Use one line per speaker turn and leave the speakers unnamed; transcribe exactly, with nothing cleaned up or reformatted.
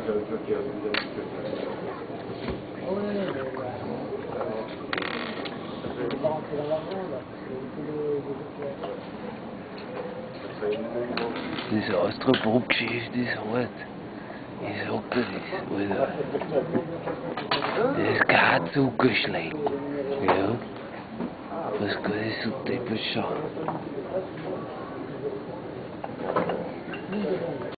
Diese Austro-Pop-Geschichte ist hart. Ich sag dir das, Alter. Das ist kein Zuckerschlecken. Ja. Was geht das so deppert schauen?